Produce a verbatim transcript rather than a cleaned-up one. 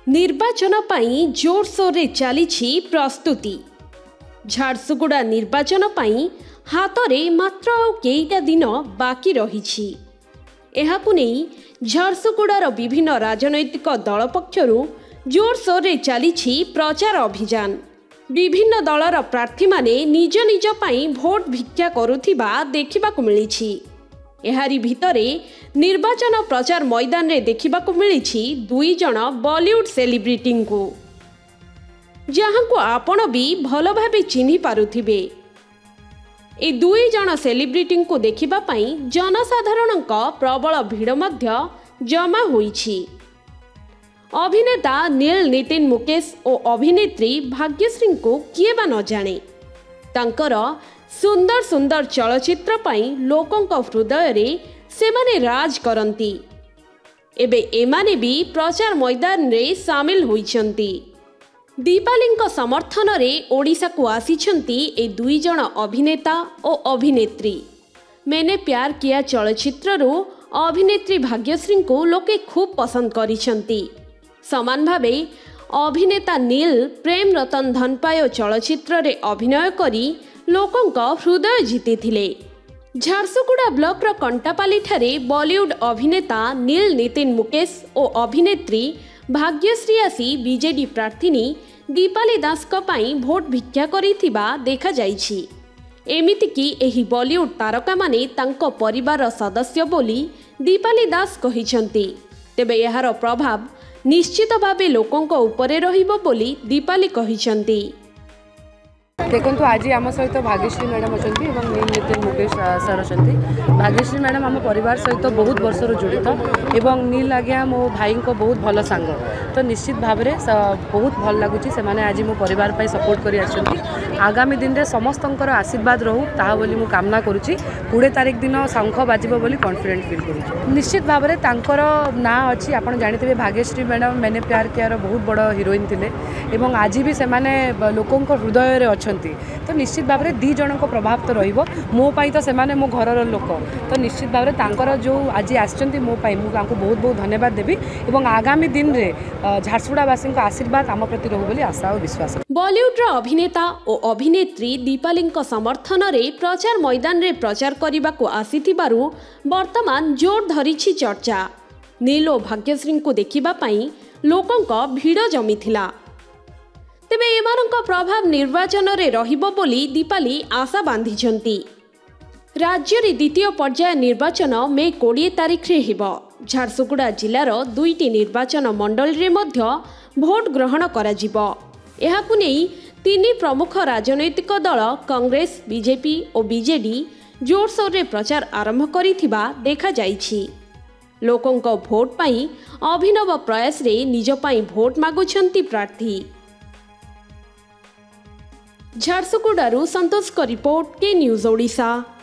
निर्वाचन पाई जोरसोर रे चली प्रस्तुति। झारसुगुड़ा निर्वाचन पाई हाथ में मात्र केईटा दिन बाकी रही। एहाकु नहीं झारसुगुड़ार विभिन्न राजनैतिक दल पक्षरु जोरसोर रे चली प्रचार अभियान। विभिन्न दलर प्रार्थी माने निज निज पाई भोट भिक्षा करुथिबा देखिबाकु मिलिछि। एहारी भितरे निर्वाचन प्रचार मैदान रे देखिबाकु मिलिछि दुई जण बॉलीवुड सेलिब्रिटी को, जहां को आपण भी भल भाबे चिन्हि पारुथिबे। ए दुई जण सेलिब्रिटी को देखिबा पई जनसाधारणक प्रबल भीड़ मध्य जमा होईछि। अभिनेता नील नितिन मुकेश और अभिनेत्री भाग्यश्री को किए बा न जाने। तांकर सुंदर सुंदर चलचित्र पाई लोकंक हृदय रे सेमाने राज करंती। एबे एमाने भी प्रचार मैदान रे सामिल होइछंती। दीपालींक समर्थन रे ओडिशा को आसीछंती ए दुई जण अभिनेता और अभिनेत्री। मैंने प्यार किया चलचित्ररू अभिनेत्री भाग्यश्री को लोके खूब पसंद करिछंती। समान भावे अभिनेता नील प्रेम रतन धन पायो चलचित्र रे अभिनय करी लोकंक हृदय जीतिथिले। झारसुगुड़ा ब्लॉक रो कंटापाली ठारे बॉलीवुड अभिनेता नील नितिन मुकेश और अभिनेत्री भाग्यश्री आसी बीजेडी प्रार्थीनी दीपाली दास को पाई भोट भिक्षा करिथिबा देखा जाइछि। एमिति कि एही बॉलीवुड तारका माने तांको परिवार सदस्य बोली दीपाली दास कहिछंती। तेबे एहार प्रभाव निश्चित भावे लोकंक उपरे रहिबो बोली दीपाली कहिछंती। देखो आज आम सहित भाग्यश्री मैडम अच्छा नील नितिन मुकेश सर अच्छा। भाग्यश्री मैडम आम परिवार सहित बहुत वर्ष जड़ित एवं नील आज्ञा मो भाई को बहुत भल सांग, तो निश्चित भाव में बहुत भल लगुच से आज मो परिवार पर सपोर्ट कर आगामी दिन में समस्त आशीर्वाद रहू ता बोली मु कामना करुच्ची। कोड़े तारीख दिन शंख बाजिबो बोली कॉन्फिडेंट फील करुच्ची। निश्चित भाव में तांकर ना अच्छी आप जानते भाग्यश्री मैडम मैंने प्यार कियार बहुत बड़ हिरोइन थिले एवं आज भी से लोकों हृदय अच्छा, तो निश्चित भाव में दी जन को प्रभाव तो रहिबो। मो पाई तो सेमाने मो घरर लोक, तो निश्चित भाव में तांकर जो आज आछंती मो पाई मु तांको बहुत बहुत धन्यवाद देबी एवं आगामी दिन रे झारसुगुड़ावासी आशीर्वाद आम प्रति रहू बोली आशा और विश्वास। बॉलीवुड अभिनेता और अभिनेत्री दीपाली समर्थन रे प्रचार मैदान रे प्रचार करने को आसीथिबारु वर्तमान जोर धरिछि चर्चा। नील और भाग्यश्री को देखिबा पई लोकंक भीड़ जमीथिला। तेबे एमानक प्रभाव निर्वाचन रे रहिबो बोली दीपाली आशा बांधिछंती। राज्य रे द्वितीय पर्याय निर्वाचन मे कोड़े तारीख रे हेबो। झारसुगुड़ा जिलार दुईटी निर्वाचन मंडल रे मध्य भोट ग्रहण कराजिबो। एहाकु नेई तीन प्रमुख राजनैतिक दल कांग्रेस, बीजेपी और बीजेडी जोरसोर रे प्रचार आरंभ करिथिबा देखा जाइछि। लोकंक भोट पाई अभिनव प्रयास रे निज पाई भोट मागुछंती प्रार्थी। झारसुगुड़ारू संतोष का रिपोर्ट के न्यूज ओडिशा।